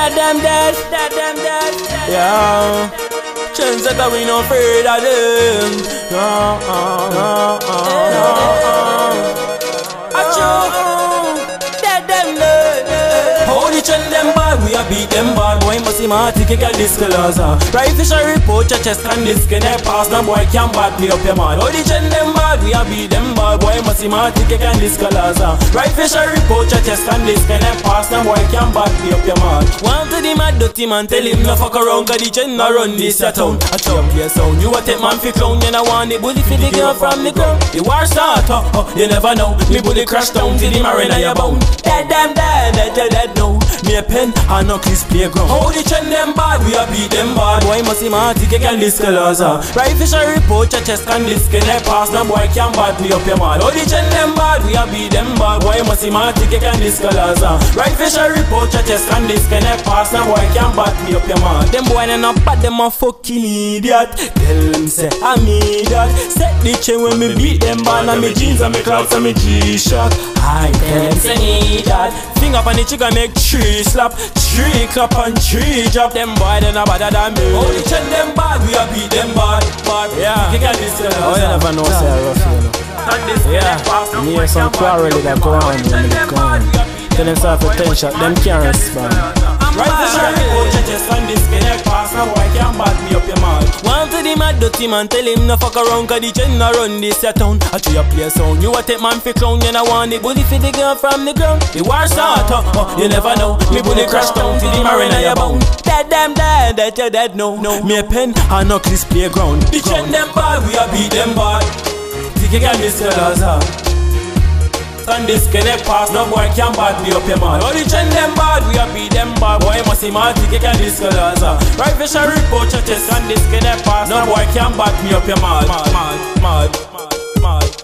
dead. Yeah. Trendsetter, we no afraid of them. Dead them dead. How the trend them bad, we a beat them bad. Boy must see my ticket get this colors. Right fish a report your chest and this can pass. No boy can bad me up your mad. How the trend them bad, we a beat them bad. Boy must see my ticket get this colors. Right fish a report your chest and this can pass. No boy can bad me up your mad. Want to the mad dirty man, tell him no fuck around. Cause the trend no run this your town. I jump your sound. You a take man fi clown. You no want the bully fi the girl from the ground. The war start, you never know. Me bully crash down till the marina you bound. Dead them dead no. Me a pen and no kiss playground. How the trend them bad, we a beat them bad. Boy must see my ticket and this colors. Right fish a report your chest and this can pass. No boy can bad me up your mad. How the trend them bad, we a beat them bad. Boy must see my ticket and this colors. Right fish a report your chest and this can pass. No boy can bad me up your mad. Them boy they not bad, them a fucking idiot. Tell them say I me that. Set the chain when me beat them bad. And me jeans and me clocks and me G-Shock. I tell them say need that. Finger up on the trigger make 3 slap, 3 clap and 3 drop. Them boy they not better than me. Oh the trend them bad, we a beat them bad. Yeah. You get this. Oh you never know say Ruffie. Yeah. Me hear some quarrel that go on when they go on. Tell them self attention, them can't respond. Right to Sherry, oh churches and this connect pass. Now boy can't bat me up your mouth. Want to the mad dirty man, tell him no fuck around. Cause the trend no run this your town. I treat your play sound. You a take man fi clown. You no want the bully fi the girl from the ground. The war start, you never know. Me bully crash down till the marina you bound. Dead them dead, you dead no. Me a pen and no kiss playground. The trend them bad, we a beat them bad. Ticket and this colors and this connect pass, no boy can bad me up your man. All the trend them bad, we a beat them bad. Boy must see my ticket and this colors. Right fish a report your chest and this connect pass. No boy can bad me up your man. Mad.